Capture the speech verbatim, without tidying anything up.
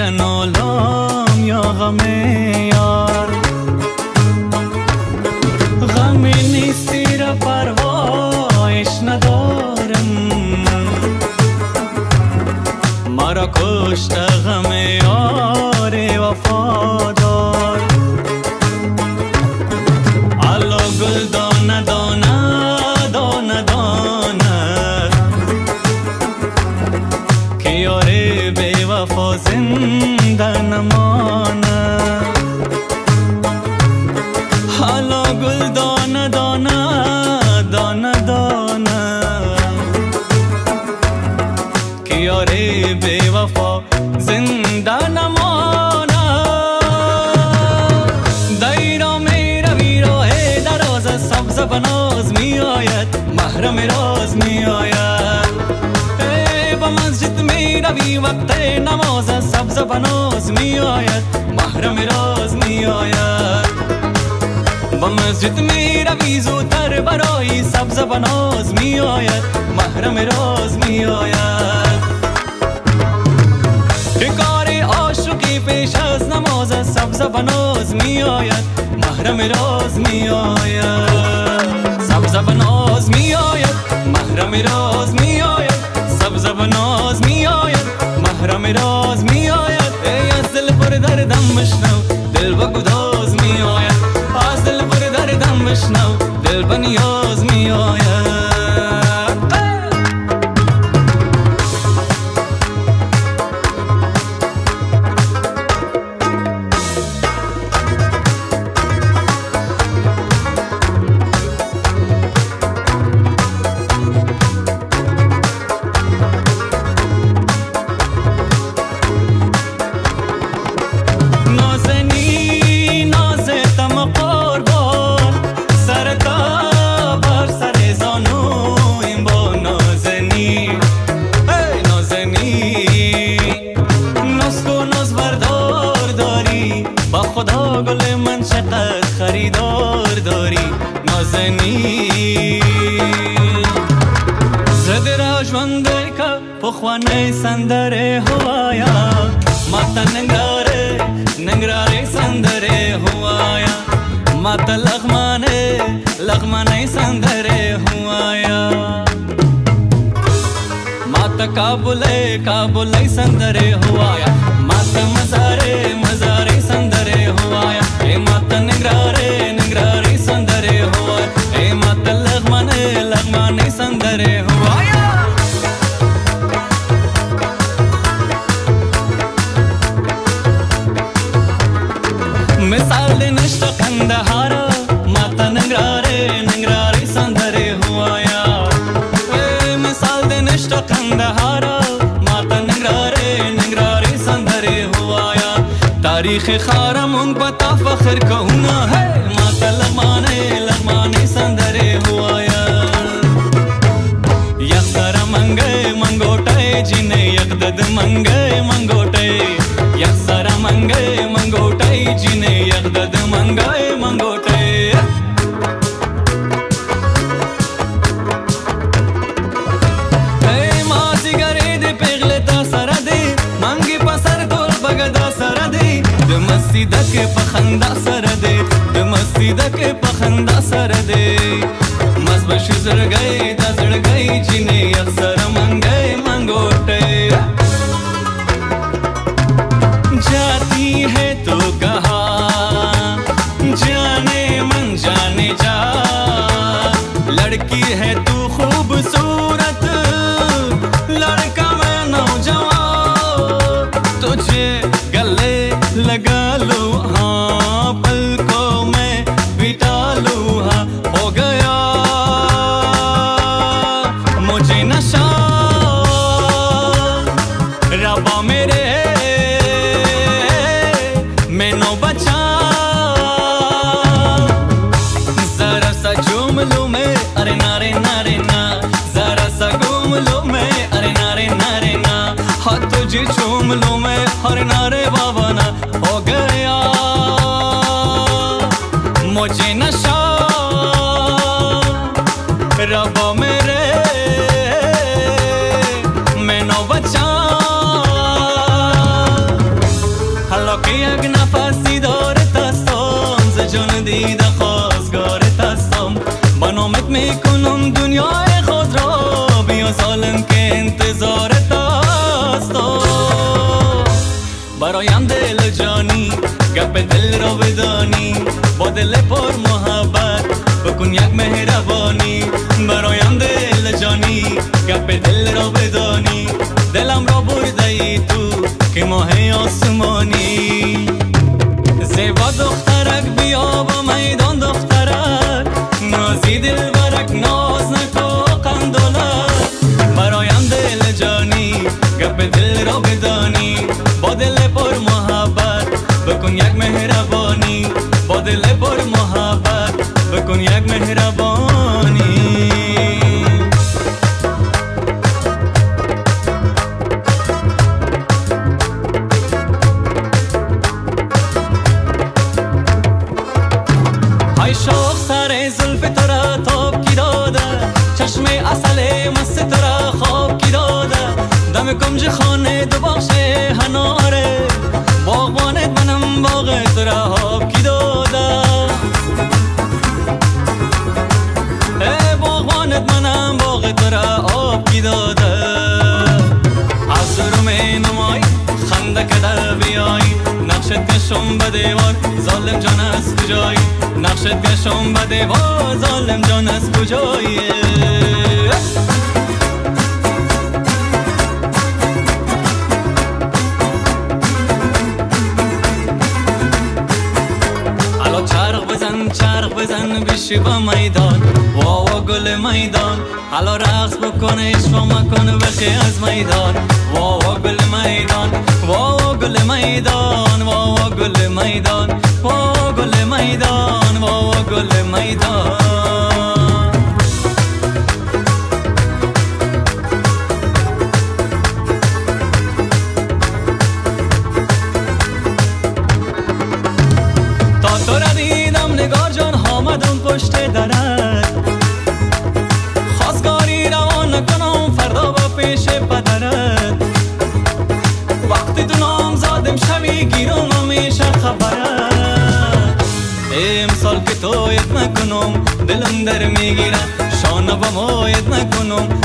نالم یا غم یار، غمی نیستی را پروایش ندارم، مرا کشت غم یار وفادار. الا گل دانه دانه دانه دانه که یار بی وفا زنده نمانه. الا گل دانه دانه دانه دانه که یار بی وفا زنده نمانه. دیرا می روی راه دراز سبز بناز می آید، محرم راز می آید. به مسجد می روی وقت نماز سبز بناز می آید، محرم راز می آید. به مسجد می روی زودتر برای سبز بناز می آید، محرم راز می آید. که کار عاشقی پیش از نماز سبز بناز می آید، محرم راز می آید. سبز بناز می آید، محرم راز می آید. سبز بناز می آید، محرم راز می آید. ای از دل پر دردم بشنو، دل با گداز می آید. از دل پر دردم بشنو، دل با نیاز می آید. خدا گل من چقدر خریدار داری نازنی. زد راجونده که پخوانه سندره هوایا، ماتا ننگراره ننگراره سندره هوایا. ماتا لغمانه لغمانه سندره هوایا. ماتا کابله کابله سندره هوایا. ماتا مزاره مزاره سندره هوایا. اے ماتا نگراره نگراره سندره هوایا. اے ماتا لغمانه لغمانه سندره هوایا. مثال نشتا قندهارا، ماتا نگراره نگراره سندره هوایا. مثال نشتا قندهارا، ماتا نگراره نگراره سندره هوایا. تاریخ خارمون بتا فخر کونا ہے، ماتا لغمانے لغمانے سندرے ہوایا. یک سر منگے منگوٹے جنہیں یک دد منگے منگوٹے. یک سر منگے منگوٹے جنہیں یک دد منگے منگوٹے. اے مازی گرے دے پیغلے تا سر دے، منگی پسر دول بگدا سر دے. د مستی دکې پخندا سره دی، د مستی دکې پخندا سره دی. مست بشي زړګی دا زړګی جینې اکثر منګی منګوټی. جاتی ہے تو کہاں جانے من جانے جا. لڑکی ہے تو خوبصورت لڑکا میں نوجوان. تجھے گلے لگا لو ہاں پلکوں میں بٹا لو ہاں. ہو گیا مجھے نشہ ربا میرے میں نو بچا. ذرا سا جھوم لوں میں ارے نارے نارے نا. ذرا سا گھوم لوں میں ارے نارے نارے نا. ہاتھ تجھے چوم لوں میں ارے نارے بابا نا. ہو گیا مجھے نشہ ربا میرے میں نو بچا. دیده خواستگارت هستم، با نامت میکنم دنیای خود را، بیا ظالم که انتظارت هستم. برایم دل جانی گپ دل را بدانی، با دل پر محبت بکن یک مهربانی. برایم دل جانی گپ دل را بدانی، دلم را برده ای تو که ماه آسمانی. زیبا دخترک بیا با میدان دخترک، نازی دل برک ناز نکو قندولک. برایم دل جانی گپ دل را بدانی، با دل پر محبت بکن یک مهربانی، با دل پر محبت بکن یک مهربانی. های شوق سر زلف تو را تاب کی داده، چشم اصل مست تو را خواب کی داده. دم کنج خانه دو باغش هناره، باغبانت منم باغ تو را آب کی داده. ای باغبانت منم باغ تو را آب کی داده. از رو می نمای خنده کده بیای، نقشت کشم به دیوار ظالم جان از کجایی، نقشت کشم به دیوار ظالم جان از کجایی. حالا چرخ بزن چرخ بزن بشی با میدان، وا وا گل میدان. حالا رقص بکن عشق مکن بخی از میدان، وا وا گل میدان، وا وا گل میدان، وا وا گل میدان، وا وا گل میدان، وا وا گل میدان. تا تو را دیدم نگار جان آمدم پشت درت، خواستگاری روان نکنم فردا با پیش پدرت. وقتی تو نام زادم شوی گیرم همیشه خبرت. امسال که تویت نکنم دلم در میگیرد، شانه با مایت نکنم